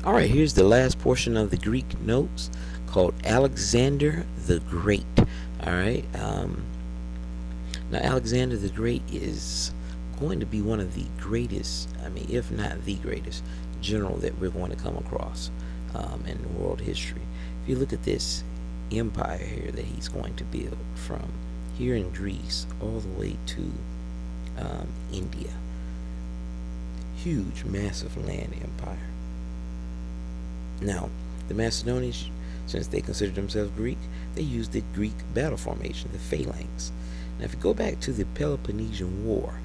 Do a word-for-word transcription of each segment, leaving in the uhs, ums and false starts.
Alright, here's the last portion of the Greek notes called Alexander the Great. Alright, um, now Alexander the Great is going to be one of the greatest, I mean, if not the greatest general that we're going to come across um, in world history. If you look at this empire here that he's going to build from here in Greece all the way to um, India, huge, massive land empire. Now, the Macedonians, since they considered themselves Greek, they used the Greek battle formation, the phalanx. Now, if you go back to the Peloponnesian War,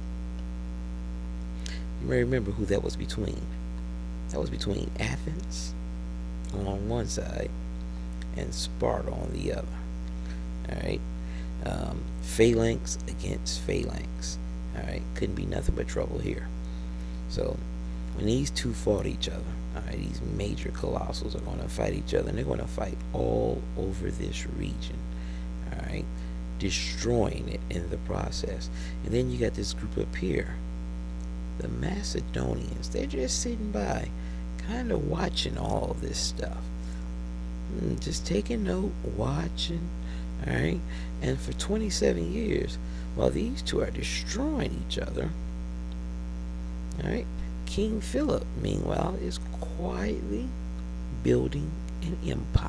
you may remember who that was between. That was between Athens on one side and Sparta on the other. Alright? Um, phalanx against phalanx. Alright? Couldn't be nothing but trouble here. So, when these two fought each other, alright, these major colossals are going to fight each other, and they're going to fight all over this region. Alright? Destroying it in the process. And then you got this group up here, the Macedonians. They're just sitting by, kind of watching all this stuff. Just taking note, watching. Alright? And for twenty-seven years, while these two are destroying each other, alright, King Philip, meanwhile, is quietly building an empire.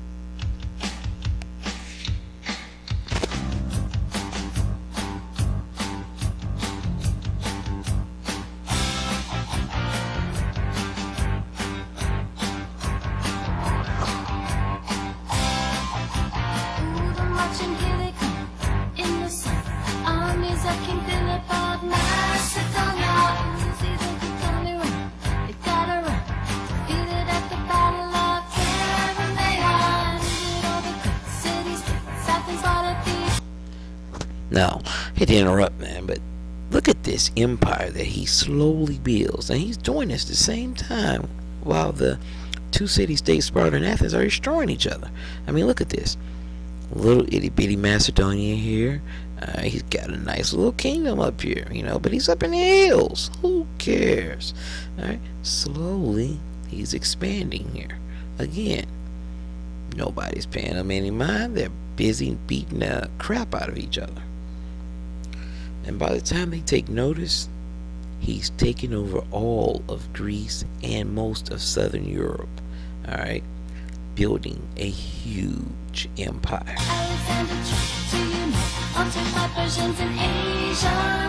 Now, I hate to interrupt, man, but look at this empire that he slowly builds. And he's doing this at the same time while the two city-states, Sparta and Athens, are destroying each other. I mean, look at this. Little itty-bitty Macedonia here. Uh, he's got a nice little kingdom up here, you know, but he's up in the hills. Who cares? All right? Slowly, he's expanding here. Again, nobody's paying him any mind. They're busy beating the crap out of each other. And by the time they take notice, he's taken over all of Greece and most of southern Europe. Alright? Building a huge empire. Alexander tried to unite occupied Persians in Asia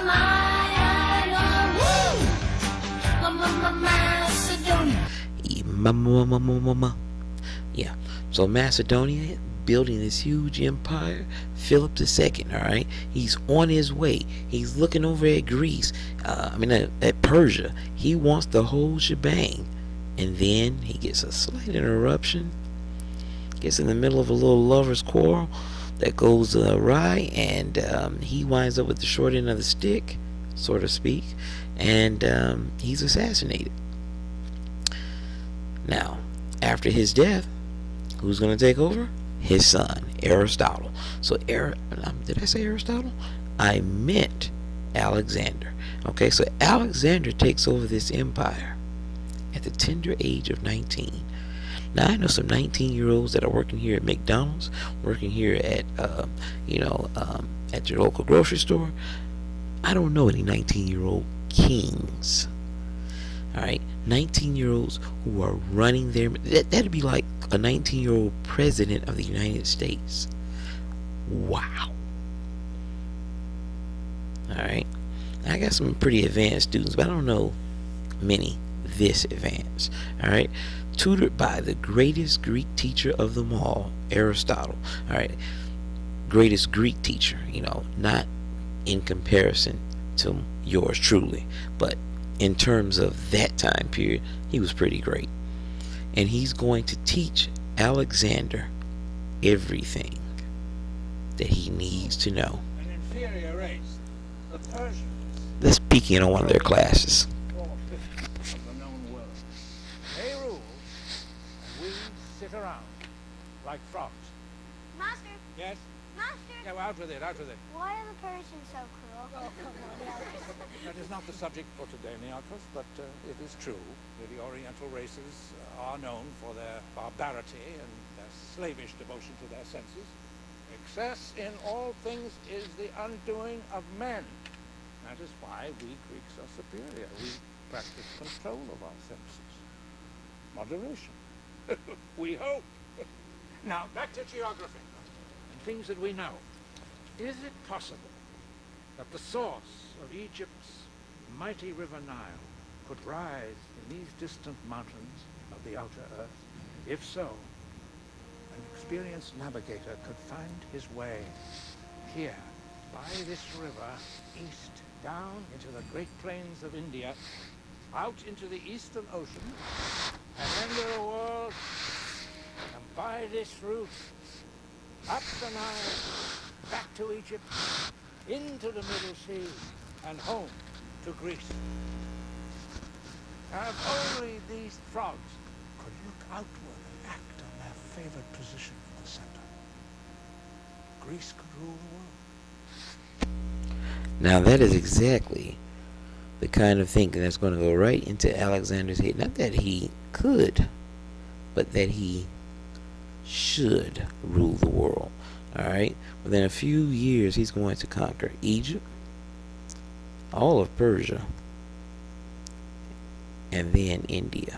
Minor. Yeah. So Macedonia, building this huge empire. Philip the Second, all right, he's on his way. He's looking over at Greece. Uh, I mean, at, at Persia. He wants the whole shebang, and then he gets a slight interruption. Gets in the middle of a little lovers' quarrel that goes awry, and um, he winds up with the short end of the stick, so to speak, and um, he's assassinated. Now, after his death, who's going to take over? His son, Aristotle. So, Ar um, did I say Aristotle? I meant Alexander. Okay, so Alexander takes over this empire at the tender age of nineteen. Now, I know some nineteen-year-olds that are working here at McDonald's, working here at, uh, you know, um, at your local grocery store. I don't know any nineteen-year-old kings. All right, nineteen-year-olds who are running their, that, that'd be like a nineteen-year-old president of the United States. Wow. All right, I got some pretty advanced students, but I don't know many this advanced. All right, tutored by the greatest Greek teacher of them all, Aristotle. All right, greatest Greek teacher, you know, not in comparison to yours truly, but in terms of that time period, he was pretty great. And he's going to teach Alexander everything that he needs to know. An inferior race, the Persians. Let's peek in on one of their classes. Four-fifths of the known world. They rule, and we sit around like frogs. Master, Yes? Master! Yeah, well, out with it, out with it. Why are the Persians so cruel? Oh, come on, That is not the subject for today, Nearchus, but uh, it is true that the Oriental races are known for their barbarity and their slavish devotion to their senses. Excess in all things is the undoing of men. That is why we Greeks are superior. We practice control of our senses. Moderation. We hope. Now, back to geography and things that we know. Is it possible that the source of Egypt's mighty river Nile could rise in these distant mountains of the outer earth? If so, an experienced navigator could find his way here, by this river, east, down into the Great Plains of India, out into the Eastern Ocean, and end of the world, and by this route, up the Nile, back to Egypt, into the Middle Sea, and home to Greece. If only these frogs could look outward and act on their favored position in the center, Greece could rule the world. Now that is exactly the kind of thinking that's going to go right into Alexander's head. Not that he could, but that he should rule the world. Alright? Within a few years, he's going to conquer Egypt, all of Persia, and then India.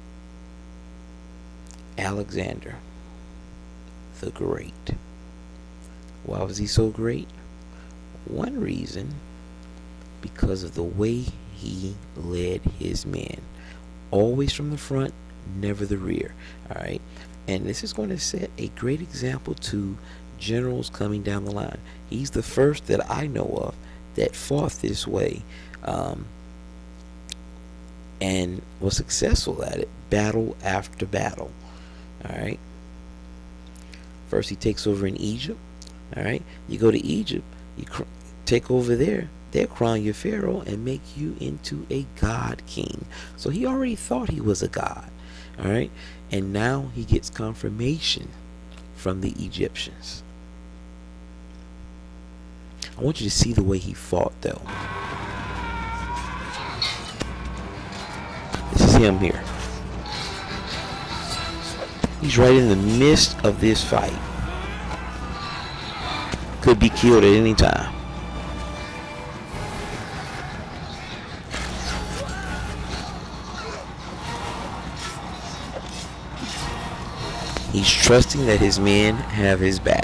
Alexander the Great. Why was he so great? One reason, because of the way he led his men. Always from the front, never the rear. Alright? And this is going to set a great example to generals coming down the line. He's the first that I know of that fought this way um, and was successful at it, battle after battle. Alright? First he takes over in Egypt. Alright? You go to Egypt, you cr take over there, they'll crown you pharaoh and make you into a god king. So he already thought he was a god. Alright? And now he gets confirmation from the Egyptians. I want you to see the way he fought, though. This is him here. He's right in the midst of this fight. Could be killed at any time. He's trusting that his men have his back.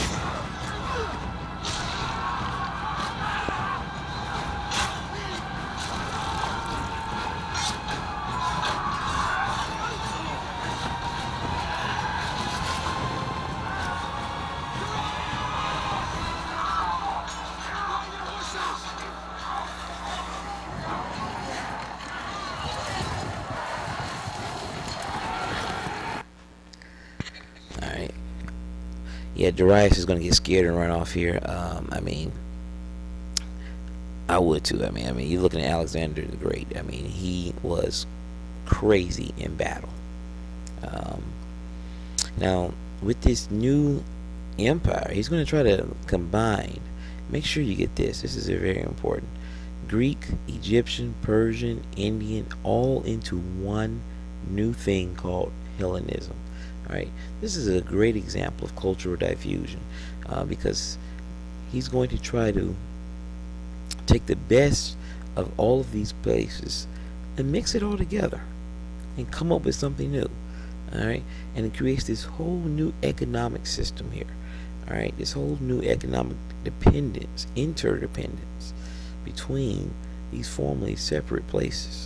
Yeah, Darius is going to get scared and run off here. Um, I mean, I would too. I mean, I mean, you're looking at Alexander the Great. I mean, he was crazy in battle. Um, now, with this new empire, he's going to try to combine. Make sure you get this. This is very important. Greek, Egyptian, Persian, Indian, all into one new thing called Hellenism. Right. This is a great example of cultural diffusion uh, because he's going to try to take the best of all of these places and mix it all together and come up with something new. All right, and it creates this whole new economic system here. All right, this whole new economic dependence, interdependence between these formerly separate places.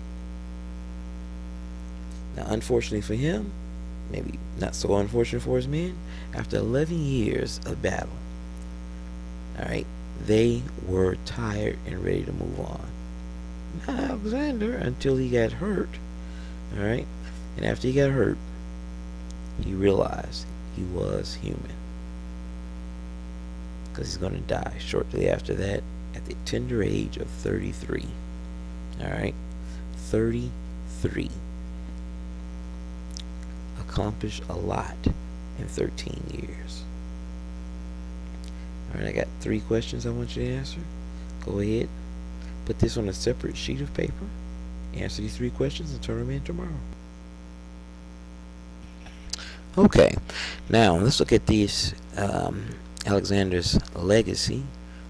Now, unfortunately for him, maybe not so unfortunate for his men, after eleven years of battle, alright, they were tired and ready to move on. Not Alexander, until he got hurt. Alright, and after he got hurt, he realized he was human, because he's going to die shortly after that at the tender age of thirty-three. Alright, thirty-three. Accomplished a lot in thirteen years. All right, I got three questions I want you to answer. Go ahead, put this on a separate sheet of paper. Answer these three questions and turn them in tomorrow. Okay, now let's look at this um, Alexander's legacy.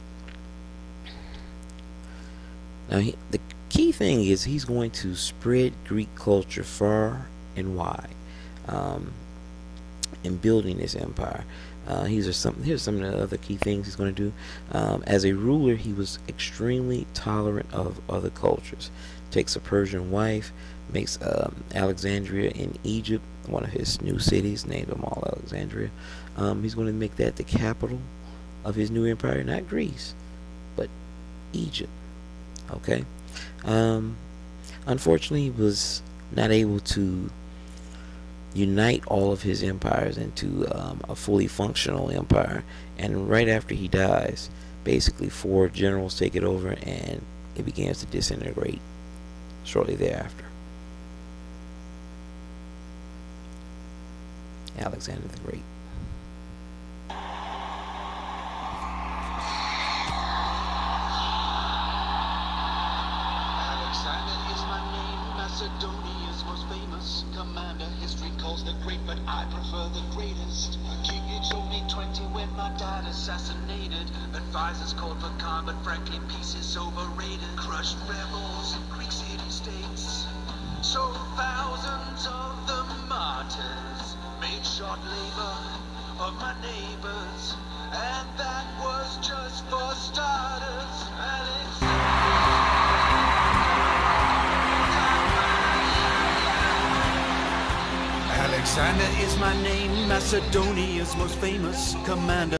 Now, he, the key thing is he's going to spread Greek culture far and wide um, in building this empire. Uh, these are some. Here's some of the other key things he's going to do. Um, as a ruler, he was extremely tolerant of other cultures. Takes a Persian wife, makes um, Alexandria in Egypt one of his new cities, named them all Alexandria. Um, he's going to make that the capital of his new empire, not Greece, but Egypt. Okay. Um, unfortunately, he was not able to unite all of his empires into um, a fully functional empire. And right after he dies, basically four generals take it over, and it begins to disintegrate shortly thereafter. Alexander the Great. Alexander is my name, Macedonia's most famous commander. History calls the great, but I prefer the greatest. A king aged only twenty when my dad assassinated. Advisors called for calm, but frankly peace is overrated. Crushed rebels in Greek city-states, sold thousands of the martyrs, made short labor of my neighbors, and that was just for starters. Alexander is my name, Macedonia's most famous commander.